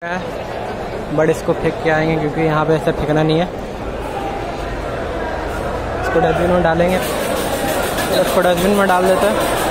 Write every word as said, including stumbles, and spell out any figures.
But इसको फेंक के आएंगे क्योंकि यहाँ पे ऐसा फेंकना नहीं है। इसको डस्टबिन में डालेंगे, इसको डस्टबिन में डाल देते हैं।